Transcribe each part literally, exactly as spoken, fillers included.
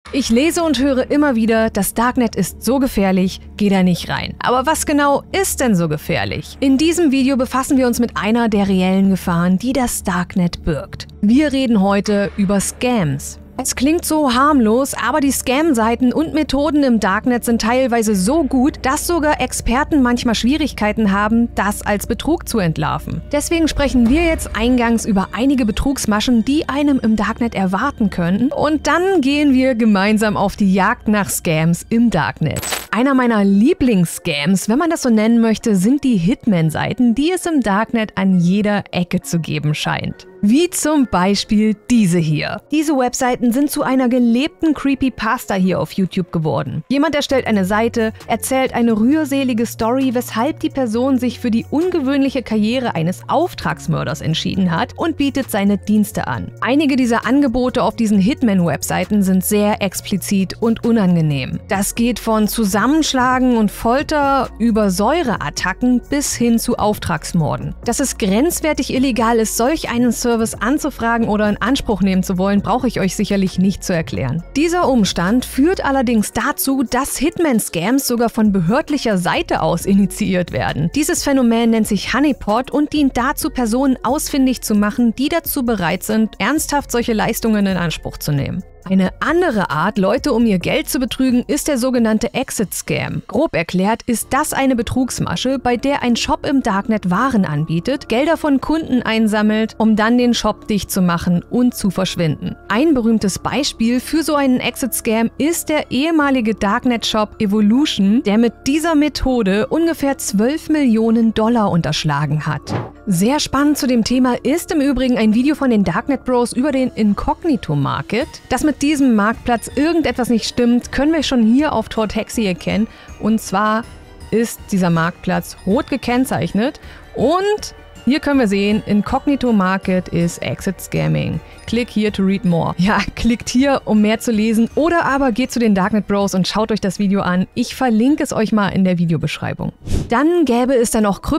Ich lese und höre immer wieder, das Darknet ist so gefährlich, geh da nicht rein. Aber was genau ist denn so gefährlich? In diesem Video befassen wir uns mit einer der reellen Gefahren, die das Darknet birgt. Wir reden heute über Scams. Es klingt so harmlos, aber die Scam-Seiten und Methoden im Darknet sind teilweise so gut, dass sogar Experten manchmal Schwierigkeiten haben, das als Betrug zu entlarven. Deswegen sprechen wir jetzt eingangs über einige Betrugsmaschen, die einem im Darknet erwarten könnten, und dann gehen wir gemeinsam auf die Jagd nach Scams im Darknet. Einer meiner Lieblings-Scams, wenn man das so nennen möchte, sind die Hitman-Seiten, die es im Darknet an jeder Ecke zu geben scheint. Wie zum Beispiel diese hier. Diese Webseiten sind zu einer gelebten Creepypasta hier auf YouTube geworden. Jemand erstellt eine Seite, erzählt eine rührselige Story, weshalb die Person sich für die ungewöhnliche Karriere eines Auftragsmörders entschieden hat und bietet seine Dienste an. Einige dieser Angebote auf diesen Hitman-Webseiten sind sehr explizit und unangenehm. Das geht von Zusammenschlagen und Folter über Säureattacken bis hin zu Auftragsmorden. Dass es grenzwertig illegal ist, solch einen Service anzufragen oder in Anspruch nehmen zu wollen, brauche ich euch sicherlich nicht zu erklären. Dieser Umstand führt allerdings dazu, dass Hitman-Scams sogar von behördlicher Seite aus initiiert werden. Dieses Phänomen nennt sich Honeypot und dient dazu, Personen ausfindig zu machen, die dazu bereit sind, ernsthaft solche Leistungen in Anspruch zu nehmen. Eine andere Art, Leute um ihr Geld zu betrügen, ist der sogenannte Exit-Scam. Grob erklärt ist das eine Betrugsmasche, bei der ein Shop im Darknet Waren anbietet, Gelder von Kunden einsammelt, um dann den Shop dicht zu machen und zu verschwinden. Ein berühmtes Beispiel für so einen Exit-Scam ist der ehemalige Darknet-Shop Evolution, der mit dieser Methode ungefähr zwölf Millionen Dollar unterschlagen hat. Sehr spannend zu dem Thema ist im Übrigen ein Video von den Darknet Bros über den Incognito Market. Dass mit diesem Marktplatz irgendetwas nicht stimmt, können wir schon hier auf Todd Hexy erkennen. Und zwar ist dieser Marktplatz rot gekennzeichnet und hier können wir sehen, Incognito Market is Exit Scamming. Click here to read more. Ja, klickt hier, um mehr zu lesen, oder aber geht zu den Darknet Bros und schaut euch das Video an. Ich verlinke es euch mal in der Videobeschreibung. Dann gäbe es dann noch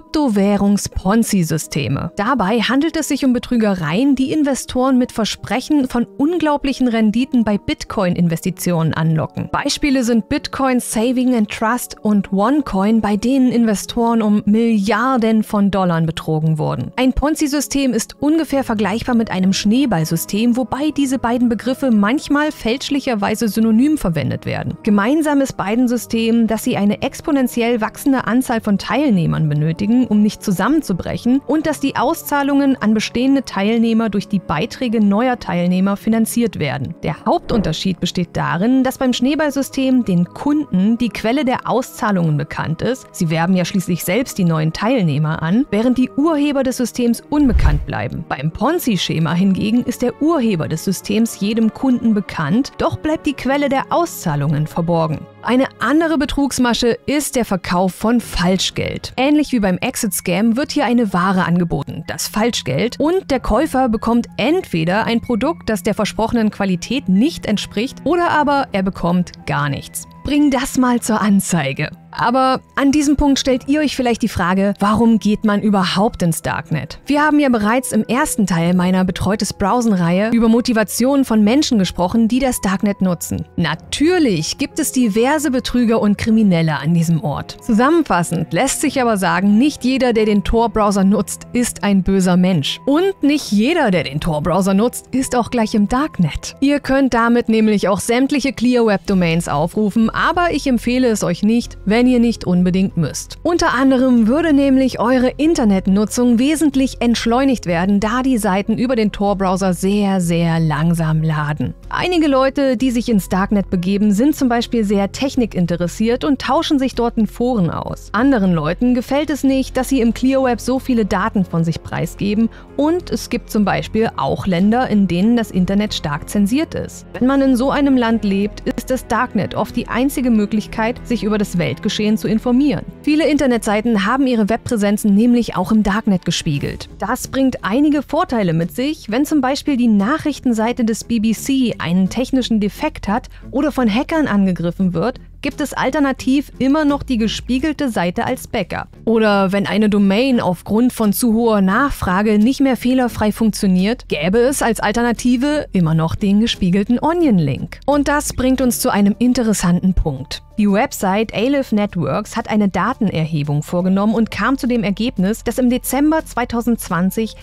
Kryptowährungs-Ponzi-Systeme. Dabei handelt es sich um Betrügereien, die Investoren mit Versprechen von unglaublichen Renditen bei Bitcoin-Investitionen anlocken. Beispiele sind Bitcoin Saving and Trust und OneCoin, bei denen Investoren um Milliarden von Dollar betrogen wurden. Ein Ponzi-System ist ungefähr vergleichbar mit einem Schneeballsystem, wobei diese beiden Begriffe manchmal fälschlicherweise synonym verwendet werden. Gemeinsam ist beiden Systemen, dass sie eine exponentiell wachsende Anzahl von Teilnehmern benötigen, um nicht zusammenzubrechen, und dass die Auszahlungen an bestehende Teilnehmer durch die Beiträge neuer Teilnehmer finanziert werden. Der Hauptunterschied besteht darin, dass beim Schneeballsystem den Kunden die Quelle der Auszahlungen bekannt ist. Sie werben ja schließlich selbst die neuen Teilnehmer an, während die Urheber des Systems unbekannt bleiben. Beim Ponzi-Schema hingegen ist der Urheber des Systems jedem Kunden bekannt, doch bleibt die Quelle der Auszahlungen verborgen. Eine andere Betrugsmasche ist der Verkauf von Falschgeld. Ähnlich wie beim Exit-Scam wird hier eine Ware angeboten, das Falschgeld, und der Käufer bekommt entweder ein Produkt, das der versprochenen Qualität nicht entspricht, oder aber er bekommt gar nichts. Bring das mal zur Anzeige. Aber an diesem Punkt stellt ihr euch vielleicht die Frage, warum geht man überhaupt ins Darknet? Wir haben ja bereits im ersten Teil meiner Betreutes Browsen-Reihe über Motivationen von Menschen gesprochen, die das Darknet nutzen. Natürlich gibt es diverse Betrüger und Kriminelle an diesem Ort. Zusammenfassend lässt sich aber sagen, nicht jeder, der den Tor-Browser nutzt, ist ein böser Mensch. Und nicht jeder, der den Tor-Browser nutzt, ist auch gleich im Darknet. Ihr könnt damit nämlich auch sämtliche Clear-Web-Domains aufrufen, aber ich empfehle es euch nicht, wenn ihr nicht unbedingt müsst. Unter anderem würde nämlich eure Internetnutzung wesentlich entschleunigt werden, da die Seiten über den Tor-Browser sehr, sehr langsam laden. Einige Leute, die sich ins Darknet begeben, sind zum Beispiel sehr technikinteressiert und tauschen sich dort in Foren aus. Anderen Leuten gefällt es nicht, dass sie im Clear-Web so viele Daten von sich preisgeben, und es gibt zum Beispiel auch Länder, in denen das Internet stark zensiert ist. Wenn man in so einem Land lebt, ist das Darknet oft die einzige Möglichkeit, sich über das Weltgeschehen zu informieren. Viele Internetseiten haben ihre Webpräsenzen nämlich auch im Darknet gespiegelt. Das bringt einige Vorteile mit sich, wenn zum Beispiel die Nachrichtenseite des B B C einen technischen Defekt hat oder von Hackern angegriffen wird, gibt es alternativ immer noch die gespiegelte Seite als Backup. Oder wenn eine Domain aufgrund von zu hoher Nachfrage nicht mehr fehlerfrei funktioniert, gäbe es als Alternative immer noch den gespiegelten Onion-Link. Und das bringt uns zu einem interessanten Punkt. Die Website Aleph Networks hat eine Datenerhebung vorgenommen und kam zu dem Ergebnis, dass im Dezember zweitausendzwanzig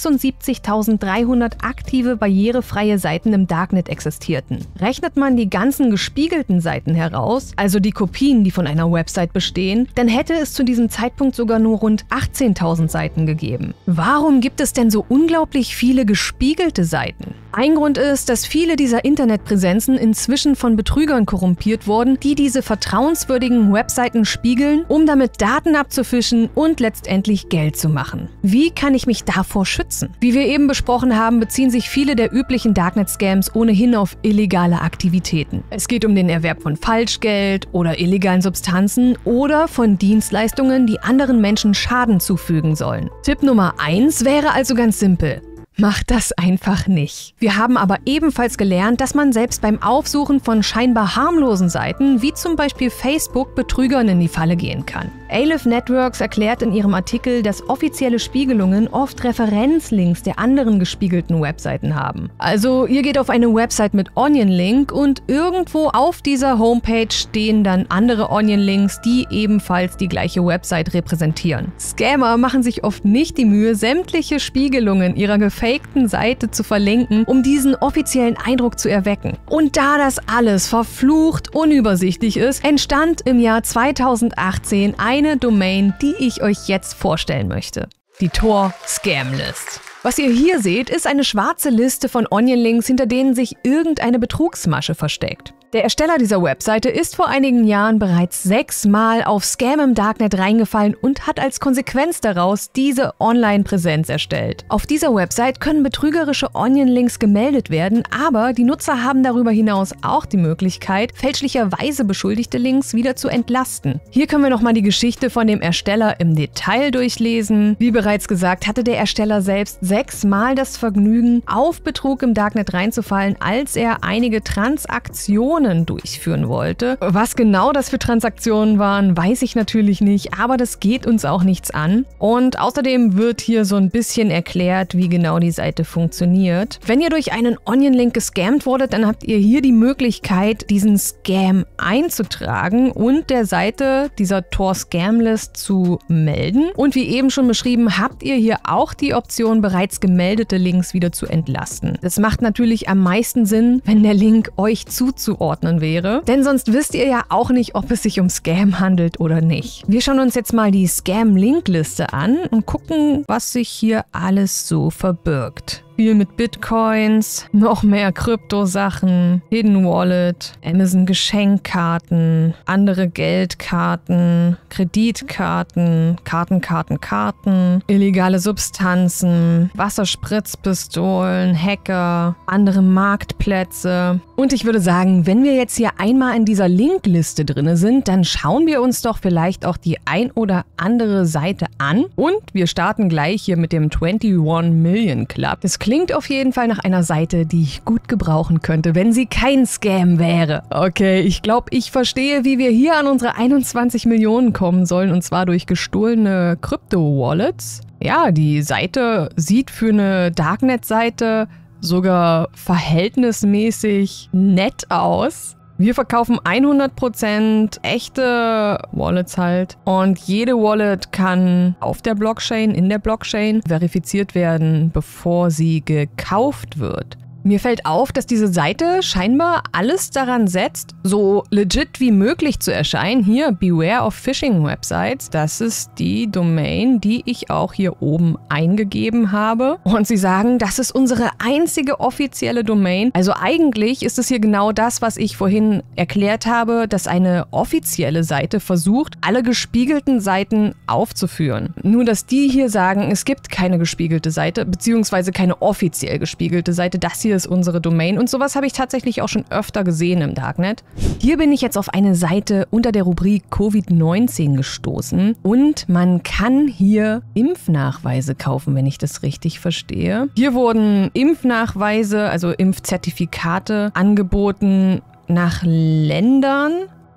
sechsundsiebzigtausenddreihundert aktive barrierefreie Seiten im Darknet existierten. Rechnet man die ganzen gespiegelten Seiten heraus, also die Kopien, die von einer Website bestehen, dann hätte es zu diesem Zeitpunkt sogar nur rund achtzehntausend Seiten gegeben. Warum gibt es denn so unglaublich viele gespiegelte Seiten? Ein Grund ist, dass viele dieser Internetpräsenzen inzwischen von Betrügern korrumpiert wurden, die diese vertrauenswürdigen Webseiten spiegeln, um damit Daten abzufischen und letztendlich Geld zu machen. Wie kann ich mich davor schützen? Wie wir eben besprochen haben, beziehen sich viele der üblichen Darknet-Scams ohnehin auf illegale Aktivitäten. Es geht um den Erwerb von Falschgeld oder illegalen Substanzen oder von Dienstleistungen, die anderen Menschen Schaden zufügen sollen. Tipp Nummer eins wäre also ganz simpel. Macht das einfach nicht. Wir haben aber ebenfalls gelernt, dass man selbst beim Aufsuchen von scheinbar harmlosen Seiten, wie zum Beispiel Facebook, Betrügern in die Falle gehen kann. Aleph Networks erklärt in ihrem Artikel, dass offizielle Spiegelungen oft Referenzlinks der anderen gespiegelten Webseiten haben. Also ihr geht auf eine Website mit Onion-Link und irgendwo auf dieser Homepage stehen dann andere Onion-Links, die ebenfalls die gleiche Website repräsentieren. Scammer machen sich oft nicht die Mühe, sämtliche Spiegelungen ihrer gefakten Seite zu verlinken, um diesen offiziellen Eindruck zu erwecken. Und da das alles verflucht unübersichtlich ist, entstand im Jahr zweitausendachtzehn ein eine Domain, die ich euch jetzt vorstellen möchte. Die Tor Scam List. Was ihr hier seht, ist eine schwarze Liste von Onion-Links, hinter denen sich irgendeine Betrugsmasche versteckt. Der Ersteller dieser Webseite ist vor einigen Jahren bereits sechsmal auf Scam im Darknet reingefallen und hat als Konsequenz daraus diese Online-Präsenz erstellt. Auf dieser Website können betrügerische Onion-Links gemeldet werden, aber die Nutzer haben darüber hinaus auch die Möglichkeit, fälschlicherweise beschuldigte Links wieder zu entlasten. Hier können wir nochmal die Geschichte von dem Ersteller im Detail durchlesen. Wie bereits gesagt, hatte der Ersteller selbst sechsmal das Vergnügen, auf Betrug im Darknet reinzufallen, als er einige Transaktionen durchführen wollte. Was genau das für Transaktionen waren, weiß ich natürlich nicht, aber das geht uns auch nichts an. Und außerdem wird hier so ein bisschen erklärt, wie genau die Seite funktioniert. Wenn ihr durch einen Onion-Link gescammt wurdet, dann habt ihr hier die Möglichkeit, diesen Scam einzutragen und der Seite dieser Tor Scam List zu melden. Und wie eben schon beschrieben, habt ihr hier auch die Option, bereits gemeldete Links wieder zu entlasten. Das macht natürlich am meisten Sinn, wenn der Link euch zuzuordnen wäre, denn sonst wisst ihr ja auch nicht, ob es sich um Scam handelt oder nicht. Wir schauen uns jetzt mal die Scam-Link-Liste an und gucken, was sich hier alles so verbirgt. Viel mit Bitcoins, noch mehr Kryptosachen, Hidden Wallet, Amazon Geschenkkarten, andere Geldkarten, Kreditkarten, Karten, Karten, Karten, illegale Substanzen, Wasserspritzpistolen, Hacker, andere Marktplätze. Und ich würde sagen, wenn wir jetzt hier einmal in dieser Linkliste drin sind, dann schauen wir uns doch vielleicht auch die ein oder andere Seite an. Und wir starten gleich hier mit dem einundzwanzig Million Club. Das klingt auf jeden Fall nach einer Seite, die ich gut gebrauchen könnte, wenn sie kein Scam wäre. Okay, ich glaube, ich verstehe, wie wir hier an unsere einundzwanzig Millionen kommen sollen, und zwar durch gestohlene Krypto-Wallets. Ja, die Seite sieht für eine Darknet-Seite sogar verhältnismäßig nett aus. Wir verkaufen hundert Prozent echte Wallets halt, und jede Wallet kann auf der Blockchain, in der Blockchain verifiziert werden, bevor sie gekauft wird. Mir fällt auf, dass diese Seite scheinbar alles daran setzt, so legit wie möglich zu erscheinen. Hier, Beware of Phishing Websites. Das ist die Domain, die ich auch hier oben eingegeben habe. Und sie sagen, das ist unsere einzige offizielle Domain. Also eigentlich ist es hier genau das, was ich vorhin erklärt habe, dass eine offizielle Seite versucht, alle gespiegelten Seiten aufzuführen. Nur, dass die hier sagen, es gibt keine gespiegelte Seite, beziehungsweise keine offiziell gespiegelte Seite. Das hier ist unsere Domain, und sowas habe ich tatsächlich auch schon öfter gesehen im Darknet. Hier bin ich jetzt auf eine Seite unter der Rubrik Covid neunzehn gestoßen, und man kann hier Impfnachweise kaufen, wenn ich das richtig verstehe. Hier wurden Impfnachweise, also Impfzertifikate, angeboten nach Ländern.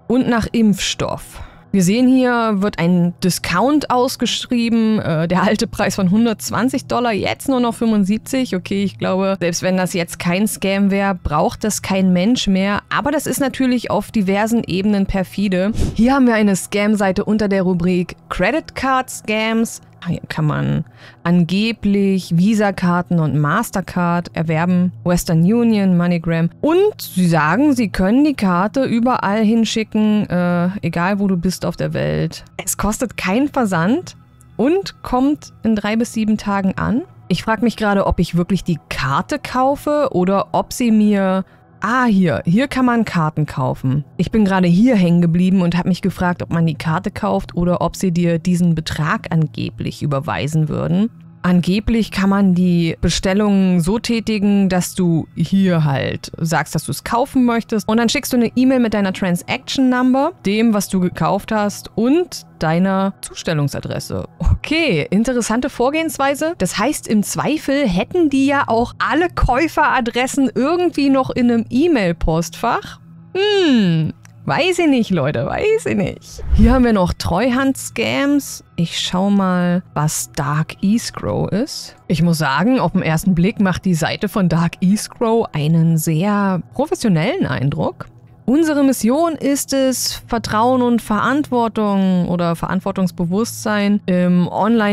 und nach Impfstoff. Wir sehen hier, wird ein Discount ausgeschrieben, äh, der alte Preis von hundertzwanzig Dollar, jetzt nur noch fünfundsiebzig. Okay, ich glaube, selbst wenn das jetzt kein Scam wäre, braucht das kein Mensch mehr. Aber das ist natürlich auf diversen Ebenen perfide. Hier haben wir eine Scam-Seite unter der Rubrik Credit Card Scams. Hier kann man angeblich Visa-Karten und Mastercard erwerben, Western Union, MoneyGram. Und sie sagen, sie können die Karte überall hinschicken, äh, egal wo du bist auf der Welt. Es kostet keinen Versand und kommt in drei bis sieben Tagen an. Ich frage mich gerade, ob ich wirklich die Karte kaufe oder ob sie mir... Ah, hier. Hier kann man Karten kaufen. Ich bin gerade hier hängen geblieben und habe mich gefragt, ob man die Karte kauft oder ob sie dir diesen Betrag angeblich überweisen würden. Angeblich kann man die Bestellungen so tätigen, dass du hier halt sagst, dass du es kaufen möchtest und dann schickst du eine E-Mail mit deiner Transaction Number, dem, was du gekauft hast und deiner Zustellungsadresse. Okay, interessante Vorgehensweise. Das heißt, im Zweifel hätten die ja auch alle Käuferadressen irgendwie noch in einem E-Mail-Postfach. Hm... Weiß ich nicht, Leute, weiß ich nicht. Hier haben wir noch Treuhand-Scams. Ich schau mal, was Dark Escrow ist. Ich muss sagen, auf den ersten Blick macht die Seite von Dark Escrow einen sehr professionellen Eindruck. Unsere Mission ist es, Vertrauen und Verantwortung oder Verantwortungsbewusstsein im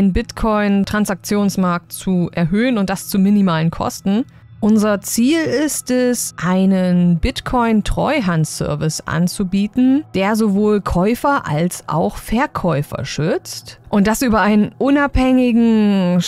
Online-Bitcoin-Transaktionsmarkt zu erhöhen und das zu minimalen Kosten. Unser Ziel ist es, einen Bitcoin-Treuhandservice anzubieten, der sowohl Käufer als auch Verkäufer schützt. Und das über einen unabhängigen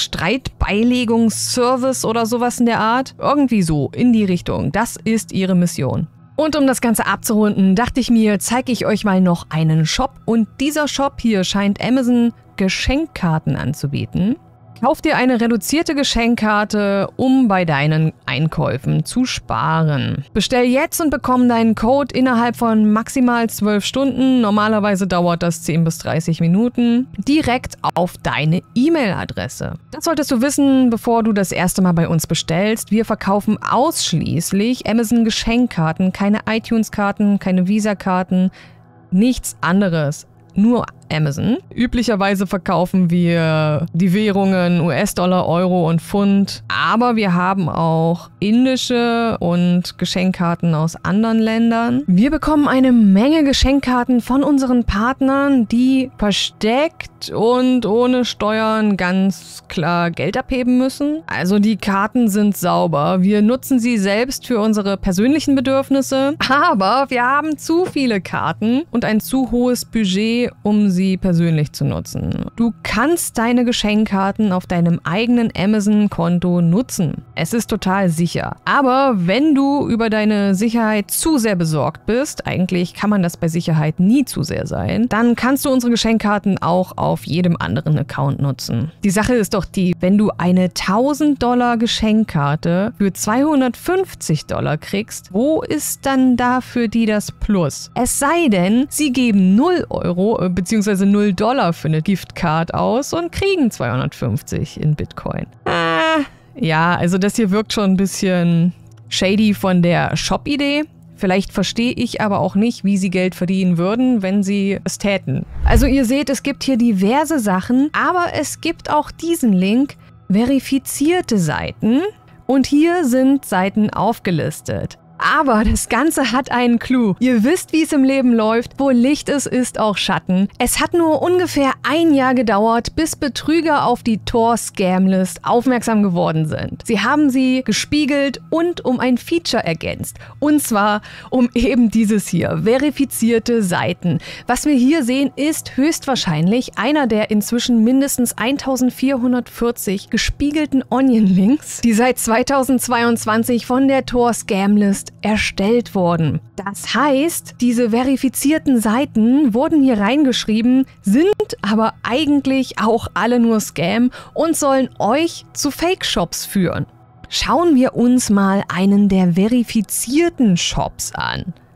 Streitbeilegungsservice oder sowas in der Art. Irgendwie so, in die Richtung. Das ist ihre Mission. Und um das Ganze abzurunden, dachte ich mir, zeige ich euch mal noch einen Shop. Und dieser Shop hier scheint Amazon Geschenkkarten anzubieten. Kauf dir eine reduzierte Geschenkkarte, um bei deinen Einkäufen zu sparen. Bestell jetzt und bekomm deinen Code innerhalb von maximal zwölf Stunden, normalerweise dauert das zehn bis dreißig Minuten, direkt auf deine E-Mail-Adresse. Das solltest du wissen, bevor du das erste Mal bei uns bestellst. Wir verkaufen ausschließlich Amazon Geschenkkarten, keine iTunes-Karten, keine Visa-Karten, nichts anderes. Nur Amazon. Üblicherweise verkaufen wir die Währungen U S-Dollar, Euro und Pfund, aber wir haben auch indische und Geschenkkarten aus anderen Ländern. Wir bekommen eine Menge Geschenkkarten von unseren Partnern, die versteckt und ohne Steuern ganz klar Geld abheben müssen. Also die Karten sind sauber. Wir nutzen sie selbst für unsere persönlichen Bedürfnisse, aber wir haben zu viele Karten und ein zu hohes Budget, um sie persönlich zu nutzen. Du kannst deine Geschenkkarten auf deinem eigenen Amazon-Konto nutzen. Es ist total sicher. Aber wenn du über deine Sicherheit zu sehr besorgt bist, eigentlich kann man das bei Sicherheit nie zu sehr sein, dann kannst du unsere Geschenkkarten auch auf jedem anderen Account nutzen. Die Sache ist doch die, wenn du eine tausend Dollar Geschenkkarte für zweihundertfünfzig Dollar kriegst, wo ist dann da für die das Plus? Es sei denn, sie geben null Euro bzw. null Dollar für eine Giftcard aus und kriegen zweihundertfünfzig in Bitcoin. Ah, ja, also das hier wirkt schon ein bisschen shady von der Shop-Idee. Vielleicht verstehe ich aber auch nicht, wie sie Geld verdienen würden, wenn sie es täten. Also ihr seht, es gibt hier diverse Sachen, aber es gibt auch diesen Link, verifizierte Seiten. Und hier sind Seiten aufgelistet. Aber das Ganze hat einen Clou. Ihr wisst, wie es im Leben läuft. Wo Licht ist, ist auch Schatten. Es hat nur ungefähr ein Jahr gedauert, bis Betrüger auf die Tor-Scam-List aufmerksam geworden sind. Sie haben sie gespiegelt und um ein Feature ergänzt. Und zwar um eben dieses hier, verifizierte Seiten. Was wir hier sehen, ist höchstwahrscheinlich einer der inzwischen mindestens eintausendvierhundertvierzig gespiegelten Onion-Links, die seit zweitausendzweiundzwanzig von der Tor-Scam-List erstellt wurden. Das heißt, diese verifizierten Seiten wurden hier reingeschrieben, sind aber eigentlich auch alle nur Scam und sollen euch zu Fake-Shops führen. Schauen wir uns mal einen der verifizierten Shops an.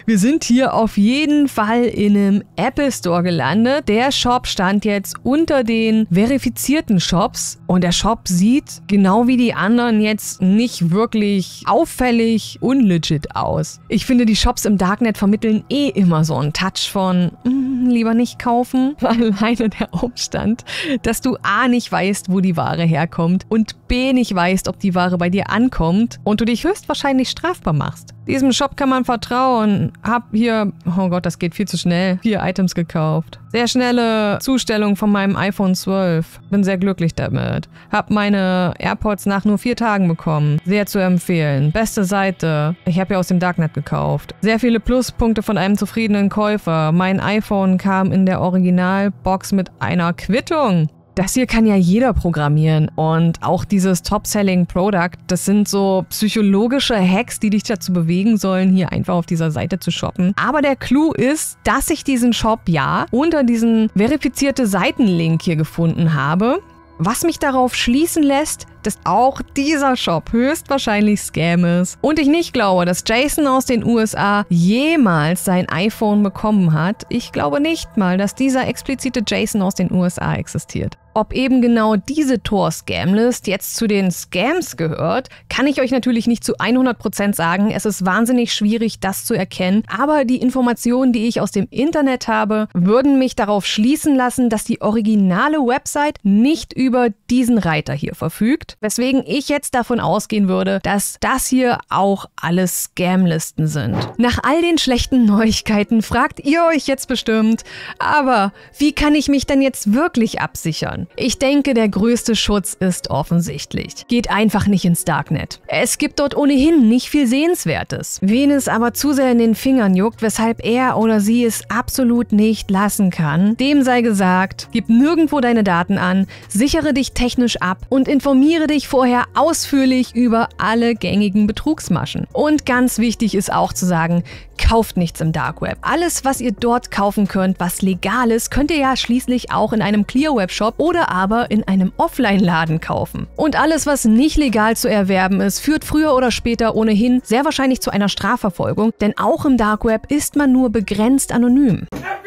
Wir sind hier auf jeden Fall in einem Apple Store gelandet. Der Shop stand jetzt unter den verifizierten Shops und der Shop sieht genau wie die anderen jetzt nicht wirklich auffällig unlegit aus. Ich finde, die Shops im Darknet vermitteln eh immer so einen Touch von mm, lieber nicht kaufen. Alleine der Umstand, dass du A nicht weißt, wo die Ware herkommt und B nicht weißt, ob die Ware bei dir ankommt und du dich höchstwahrscheinlich strafbar machst. Diesem Shop kann man vertrauen. Hab hier, oh Gott, das geht viel zu schnell, vier Items gekauft. Sehr schnelle Zustellung von meinem iPhone zwölf. Bin sehr glücklich damit. Hab meine AirPods nach nur vier Tagen bekommen. Sehr zu empfehlen. Beste Seite. Ich habe ja aus dem Darknet gekauft. Sehr viele Pluspunkte von einem zufriedenen Käufer. Mein iPhone kam in der Originalbox mit einer Quittung. Das hier kann ja jeder programmieren und auch dieses Top-Selling-Product, das sind so psychologische Hacks, die dich dazu bewegen sollen, hier einfach auf dieser Seite zu shoppen. Aber der Clou ist, dass ich diesen Shop ja unter diesen verifizierte Seiten-Link hier gefunden habe, was mich darauf schließen lässt, dass auch dieser Shop höchstwahrscheinlich Scam ist und ich nicht glaube, dass Jason aus den U S A jemals sein iPhone bekommen hat. Ich glaube nicht mal, dass dieser explizite Jason aus den U S A existiert. Ob eben genau diese Tor-Scam-List jetzt zu den Scams gehört, kann ich euch natürlich nicht zu hundert Prozent sagen. Es ist wahnsinnig schwierig, das zu erkennen. Aber die Informationen, die ich aus dem Internet habe, würden mich darauf schließen lassen, dass die originale Website nicht über diesen Reiter hier verfügt. Weswegen ich jetzt davon ausgehen würde, dass das hier auch alles Scam-Listen sind. Nach all den schlechten Neuigkeiten fragt ihr euch jetzt bestimmt, aber wie kann ich mich denn jetzt wirklich absichern? Ich denke, der größte Schutz ist offensichtlich. Geht einfach nicht ins Darknet. Es gibt dort ohnehin nicht viel Sehenswertes. Wen es aber zu sehr in den Fingern juckt, weshalb er oder sie es absolut nicht lassen kann, dem sei gesagt, gib nirgendwo deine Daten an, sichere dich technisch ab und informiere dich vorher ausführlich über alle gängigen Betrugsmaschen. Und ganz wichtig ist auch zu sagen, kauft nichts im Dark Web. Alles, was ihr dort kaufen könnt, was legal ist, könnt ihr ja schließlich auch in einem Clear Web Shop oder aber in einem Offline-Laden kaufen. Und alles, was nicht legal zu erwerben ist, führt früher oder später ohnehin sehr wahrscheinlich zu einer Strafverfolgung, denn auch im Dark Web ist man nur begrenzt anonym.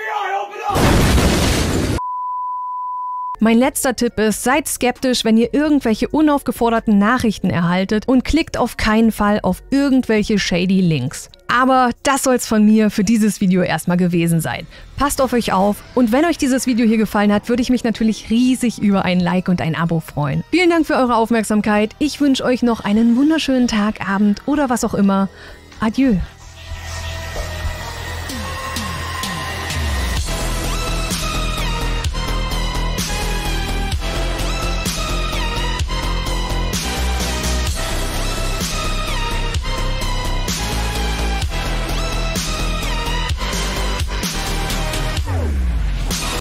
Mein letzter Tipp ist, seid skeptisch, wenn ihr irgendwelche unaufgeforderten Nachrichten erhaltet und klickt auf keinen Fall auf irgendwelche shady Links. Aber das soll's von mir für dieses Video erstmal gewesen sein. Passt auf euch auf und wenn euch dieses Video hier gefallen hat, würde ich mich natürlich riesig über ein Like und ein Abo freuen. Vielen Dank für eure Aufmerksamkeit. Ich wünsche euch noch einen wunderschönen Tag, Abend oder was auch immer. Adieu.